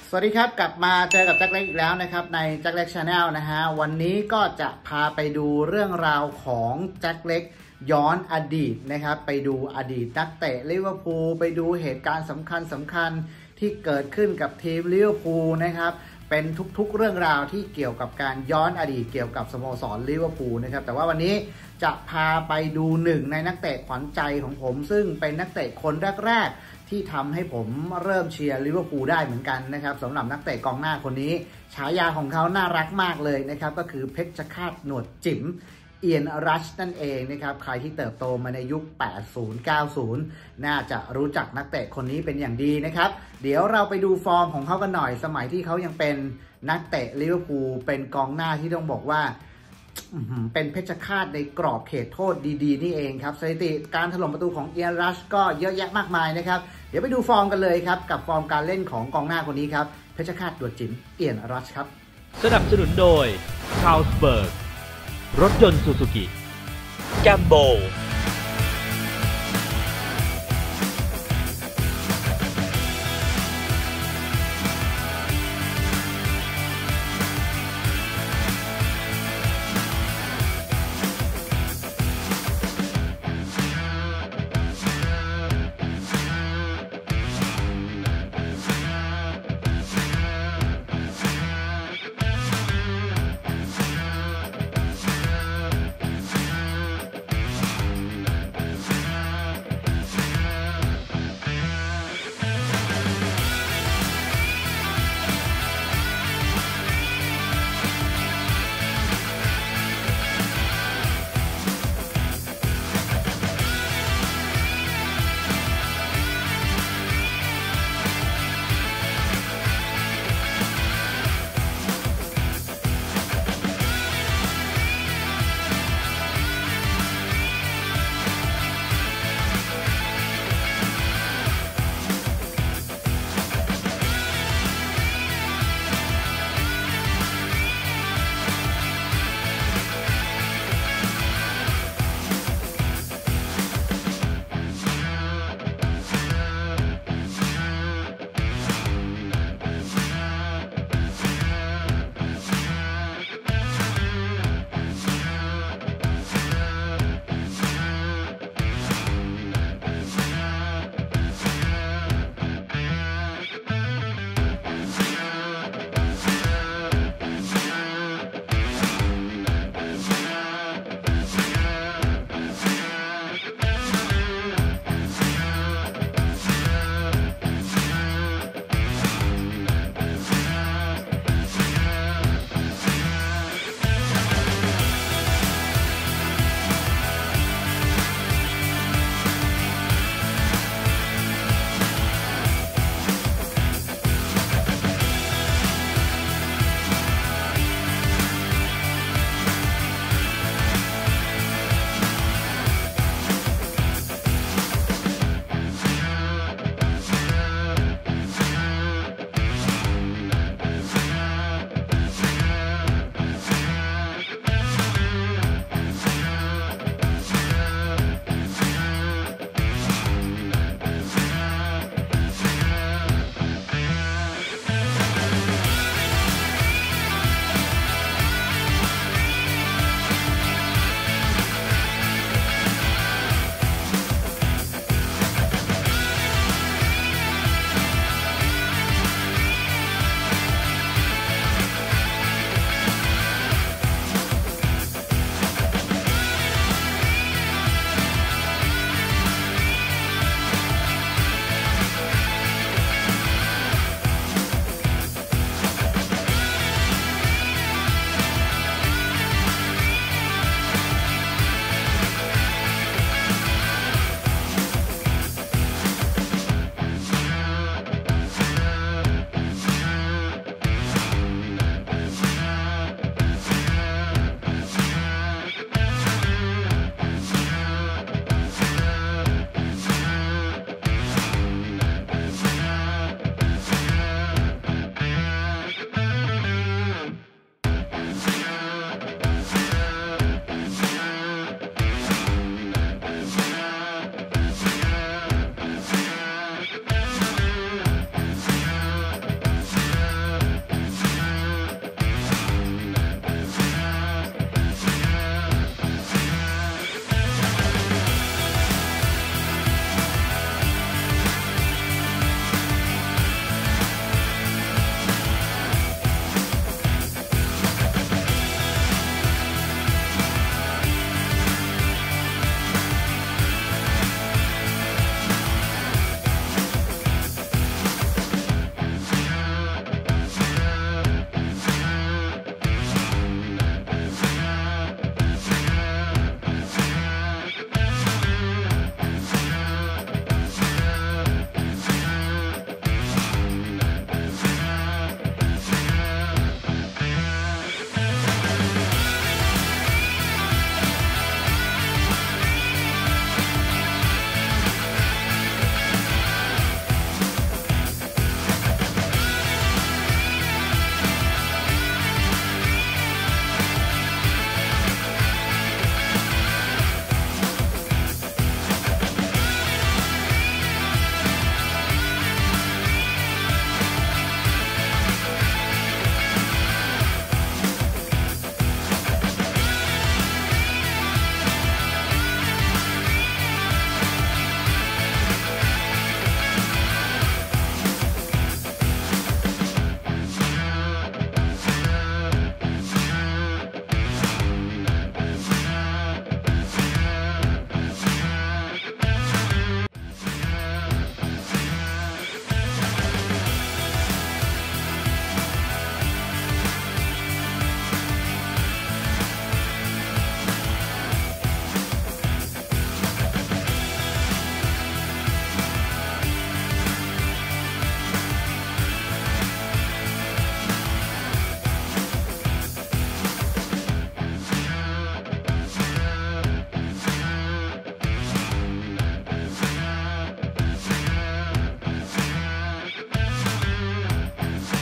สวัสดีครับกลับมาเจอกับแจ็คเล็กอีกแล้วนะครับในแจ็คเล็กชาแนลนะฮะวันนี้ก็จะพาไปดูเรื่องราวของแจ็คเล็กย้อนอดีตนะครับไปดูอดีตนักเตะลิเวอร์พูลไปดูเหตุการณ์สำคัญที่เกิดขึ้นกับทีมลิเวอร์พูลนะครับเป็นทุกๆเรื่องราวที่เกี่ยวกับการย้อนอดีตเกี่ยวกับสโมสรลิเวอร์พูลนะครับแต่ว่าวันนี้จะพาไปดูหนึ่งในนักเตะขวัญใจของผมซึ่งเป็นนักเตะคนแรกที่ทำให้ผมเริ่มเชียร์ลิเวอร์พูลได้เหมือนกันนะครับสำหรับนักเตะกองหน้าคนนี้ฉายาของเขาน่ารักมากเลยนะครับก็คือเพชรฆาตหนวดจิ๋มเอียนรัชนั่นเองนะครับใครที่เติบโตมาในยุค 80-90 น่าจะรู้จักนักเตะคนนี้เป็นอย่างดีนะครับเดี๋ยวเราไปดูฟอร์มของเขากันหน่อยสมัยที่เขายังเป็นนักเตะลิเวอร์พูลเป็นกองหน้าที่ต้องบอกว่าเป็นเพชรฆาตในกรอบเขตโทษดีๆนี่เองครับสถิติการถล่มประตูของเอียนรัชก็เยอะแยะมากมายนะครับเดี๋ยวไปดูฟอร์มกันเลยครับกับฟอร์มการเล่นของกองหน้าคนนี้ครับเพชรฆาตหนวดจิ๋มเอียนรัชครับสนับสนุนโดยคาร์ลสเบิร์กรถยนต์ซูซูกิแกมโบ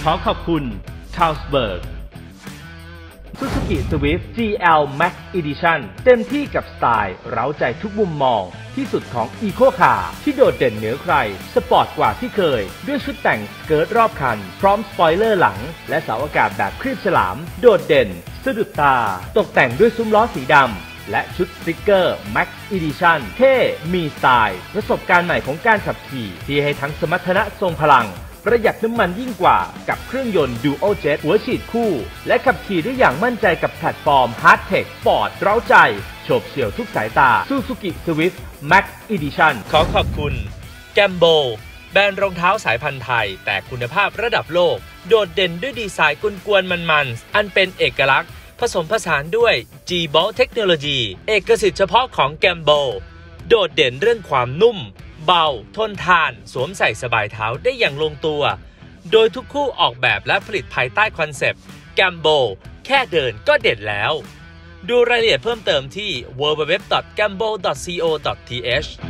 ขอขอบคุณ Carlsberg Suzuki Swift GL Max Edition เต็มที่กับสไตล์เร้าใจทุกมุมมองที่สุดของ Eco Car ที่โดดเด่นเหนือใครสปอร์ตกว่าที่เคยด้วยชุดแต่งสเกิร์ตรอบคันพร้อมสปอยเลอร์หลังและเสาอากาศแบบครีบฉลามโดดเด่นสะดุดตาตกแต่งด้วยซุ้มล้อสีดำและชุดสติกเกอร์ Max Edition เท่มีสไตล์ประสบการณ์ใหม่ของการขับขี่ที่ให้ทั้งสมรรถนะทรงพลังประหยัดน้ำมันยิ่งกว่ากับเครื่องยนต์ Dual Jet หัวฉีดคู่และขับขี่ได้อย่างมั่นใจกับแพลตฟอร์ม Hard Tech Sport เร้าใจโฉบเฉี่ยวทุกสายตา Suzuki Swift Max Edition ขอขอบคุณ Gambo แบรนด์รองเท้าสายพันธุ์ไทยแต่คุณภาพระดับโลกโดดเด่นด้วยดีไซน์กวนๆมันๆอันเป็นเอกลักษณ์ผสมผสานด้วย G-Bolt Technology เอกสิทธิ์เฉพาะของ Gambo โดดเด่นเรื่องความนุ่มเบาทนทานสวมใส่สบายเท้าได้อย่างลงตัวโดยทุกคู่ออกแบบและผลิตภายใต้คอนเซปต์ Gambo แค่เดินก็เด่นแล้วดูรายละเอียดเพิ่มเติมที่ www.gambo.co.th